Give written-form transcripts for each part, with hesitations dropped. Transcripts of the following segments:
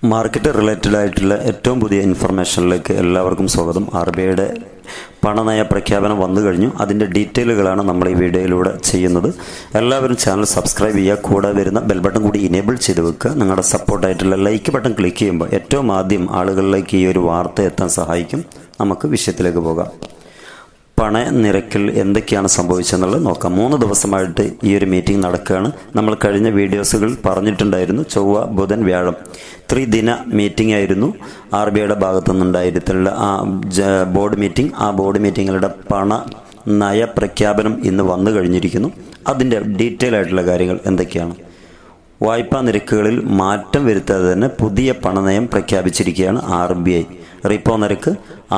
Market related ആയിട്ടുള്ള ഏറ്റവും പുതിയ ഇൻഫർമേഷനിലേക്ക് എല്ലാവർക്കും സ്വാഗതം. RBIയുടെ പണനയ പ്രഖ്യാപനം വന്നു കഴിഞ്ഞു. അതിൻ്റെ ഡീറ്റെയിലുകളാണ് നമ്മൾ ഈ വീഡിയോയിലൂടെ ചെയ്യുന്നത്. എല്ലാവരും ചാനൽ സബ്സ്ക്രൈബ് ചെയ്യുക, കൂടെ വരുന്ന ബെൽ ബട്ടൺ കൂടി ഇനേബിൾ ചെയ്ത് വെക്കുക. നിങ്ങളുടെ സപ്പോർട്ടായിട്ടുള്ള ലൈക്ക് ബട്ടൺ ക്ലിക്ക് ചെയ്യുമ്പോൾ ഏറ്റവും ആദ്യം ആളുകളിലേക്ക് ഈ ഒരു വാർത്ത എത്താൻ സഹായിക്കും. നമുക്ക് വിഷയത്തിലേക്ക് പോകാം. പണയ നിരക്കിൽ എന്തൊക്കെയാണ് സംഭവിച്ചതെന്നുള്ളത് നോക്കാം. 3 ദിവസമായിട്ട് ഈ ഒരു മീറ്റിംഗ് നടക്കുകയാണ്. നമ്മൾ കഴിഞ്ഞ വീഡിയോസുകൾ പറഞ്ഞിട്ടുണ്ടായിരുന്നു. ചൊവ്വ, ബുധൻ, വ്യാഴം ത്രിദിന മീറ്റിംഗ് ആയിരുന്നു RBIയുടെ ഭാഗത്തു നിന്നുണ്ടായിട്ടുള്ള ബോർഡ് മീറ്റിംഗ്. ആ ബോർഡ് മീറ്റിങ്ങുകളുടെ പണ നയ പ്രഖ്യാപനം ഇന്ന് വന്നു കഴിഞ്ഞിരിക്കുന്നു. അതിൻ്റെ ഡീറ്റെയിൽ ആയിട്ടുള്ള കാര്യങ്ങൾ എന്തൊക്കെയാണ്? വായ്പാ നിരക്കുകളിൽ മാറ്റം വരുത്താതെ തന്നെ പുതിയ പണനയം പ്രഖ്യാപിച്ചിരിക്കുകയാണ് RBI. റിപ്പോ നിരക്ക്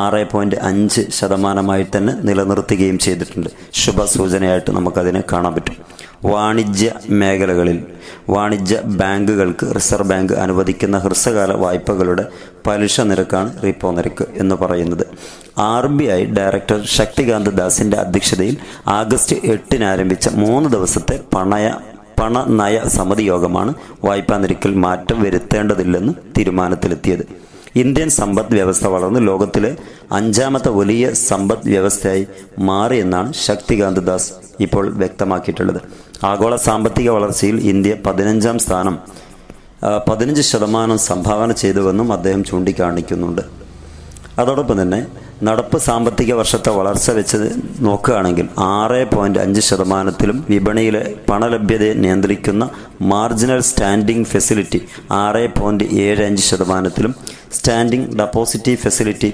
6.5% തന്നെ നിലനിർത്തുകയും ചെയ്തിട്ടുണ്ട്. ശുഭസൂചനയായിട്ട് നമുക്കതിനെ കാണാൻ പറ്റും. വാണിജ്യ മേഖലകളിൽ വാണിജ്യ ബാങ്കുകൾക്ക് റിസർവ് ബാങ്ക് അനുവദിക്കുന്ന ഹ്രസ്വകാല വായ്പകളുടെ പലിശ നിരക്കാണ് റിപ്പോ നിരക്ക് എന്ന് പറയുന്നത്. RBI ഡയറക്ടർ ശക്തികാന്ത് ദാസിന്റെ അധ്യക്ഷതയിൽ ആഗസ്റ്റ് 8 ആരംഭിച്ച 3 ദിവസത്തെ പണനയ സമിതി യോഗമാണ് വായ്പാ നിരക്കിൽ മാറ്റം വരുത്തേണ്ടതില്ലെന്ന് തീരുമാനത്തിലെത്തിയത്. ഇന്ത്യൻ സമ്പദ് വ്യവസ്ഥ വളർന്ന് ലോകത്തിലെ 5ാമത്തെ വലിയ സമ്പദ് വ്യവസ്ഥയായി മാറിയെന്നാണ് ശക്തികാന്ത് ദാസ് ഇപ്പോൾ വ്യക്തമാക്കിയിട്ടുള്ളത്. ആഗോള സാമ്പത്തിക വളർച്ചയിൽ ഇന്ത്യ 15ാം സ്ഥാനം 15% സംഭാവന ചെയ്തുവെന്നും അദ്ദേഹം ചൂണ്ടിക്കാണിക്കുന്നുണ്ട്. അതോടൊപ്പം തന്നെ നടപ്പ് സാമ്പത്തിക വർഷത്തെ വളർച്ച വെച്ച് നോക്കുകയാണെങ്കിൽ 6.5%, വിപണിയിലെ പണലഭ്യതയെ നിയന്ത്രിക്കുന്ന marginal standing facility 6.75%, standing deposit facility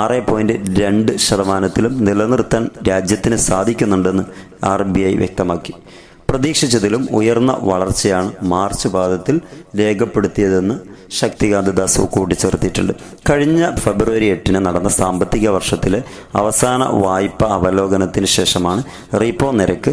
6.2% നിലനിർത്താൻ രാജ്യത്തിന് സാധിക്കുന്നുണ്ടെന്ന് RBI വ്യക്തമാക്കി. പ്രതീക്ഷിച്ചതിലും ഉയർന്ന വളർച്ചയാണ് മാർച്ച് പാദത്തിൽ രേഖപ്പെടുത്തിയതെന്ന് ശക്തികാന്ത് ദാസ് കൂട്ടിച്ചേർത്തിട്ടുണ്ട്. കഴിഞ്ഞ ഫെബ്രുവരി 8 നടന്ന സാമ്പത്തിക വർഷത്തിലെ അവസാന വായ്പ അവലോകനത്തിന് ശേഷമാണ് റിപ്പോ നിരക്ക്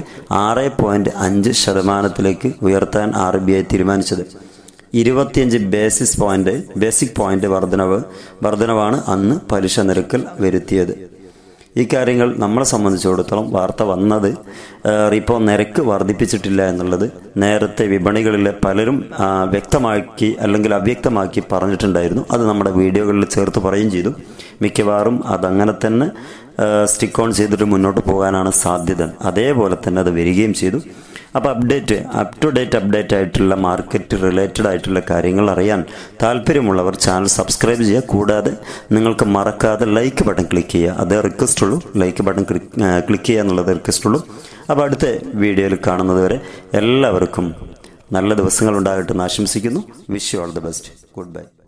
6.5% ഉയർത്താൻ RBI തീരുമാനിച്ചത്. 25 ബേസിക് പോയിന്റ് വർധനവാണ് അന്ന് പലിശ നിരക്കിൽ വരുത്തിയത്. ഇക്കാര്യങ്ങൾ നമ്മളെ സംബന്ധിച്ചിടത്തോളം വാർത്ത വന്നത് റിപ്പോ നിരക്ക് വർദ്ധിപ്പിച്ചിട്ടില്ല എന്നുള്ളത് നേരത്തെ വിപണികളിലെ പലരും വ്യക്തമാക്കി അല്ലെങ്കിൽ അവ്യക്തമാക്കി പറഞ്ഞിട്ടുണ്ടായിരുന്നു. അത് നമ്മുടെ വീഡിയോകളിൽ ചേർത്ത് പറയുകയും ചെയ്തു. മിക്കവാറും അതങ്ങനെ തന്നെ സ്റ്റിക്ക് ഓൺ ചെയ്തിട്ട് മുന്നോട്ട് പോകാനാണ് സാധ്യത. അതേപോലെ തന്നെ അത് വരികയും ചെയ്തു. അപ്പോൾ അപ് ടു ഡേറ്റ് അപ്ഡേറ്റ് ആയിട്ടുള്ള മാർക്കറ്റ് റിലേറ്റഡ് ആയിട്ടുള്ള കാര്യങ്ങൾ അറിയാൻ താല്പര്യമുള്ളവർ ചാനൽ സബ്സ്ക്രൈബ് ചെയ്യുക. കൂടാതെ നിങ്ങൾക്ക് മറക്കാതെ ലൈക്ക് ബട്ടൺ ക്ലിക്ക് ചെയ്യുക. അതേ റിക്വസ്റ്റ് ഉള്ളൂ. ലൈക്ക് ബട്ടൺ ക്ലിക്ക് ചെയ്യുക എന്നുള്ളത് റിക്വസ്റ്റ് ഉള്ളൂ. അപ്പോൾ അടുത്ത വീഡിയോയിൽ കാണുന്നത് വരെ എല്ലാവർക്കും നല്ല ദിവസങ്ങൾ ഉണ്ടാകട്ടെ എന്ന് ആശംസിക്കുന്നു. Wish you all the best. Good bye.